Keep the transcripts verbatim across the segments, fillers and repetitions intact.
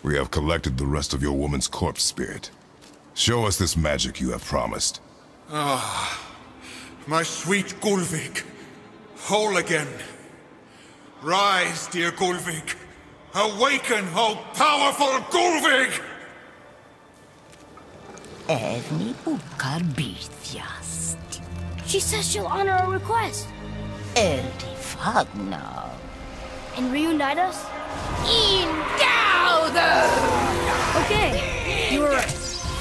We have collected the rest of your woman's corpse spirit. Show us this magic you have promised. Ah, my sweet Gullveig. Whole again. Rise, dear Gullveig. Awaken, O powerful Gullveig! Evni bukar bitjast. She says she'll honor our request. Eldi fagna. And reunite us? In Gauder! Okay, you were right.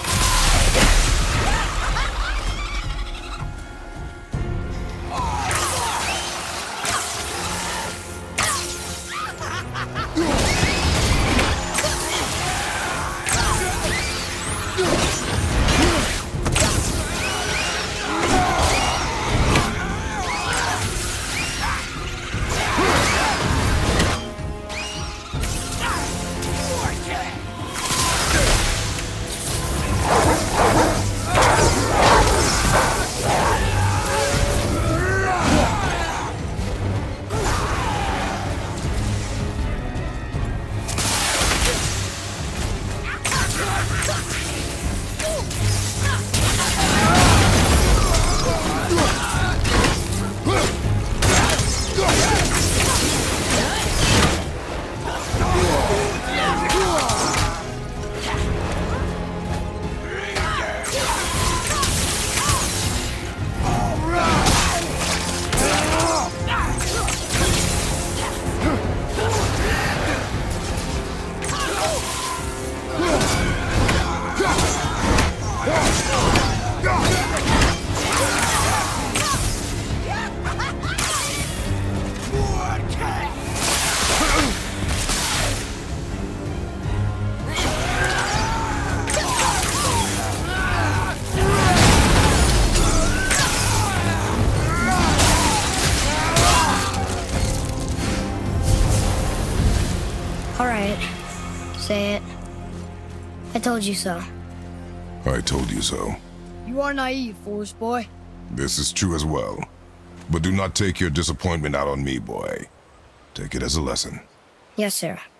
Say it. I told you so. I told you so. You are naive, Forest Boy. This is true as well. But do not take your disappointment out on me, boy. Take it as a lesson. Yes, sir.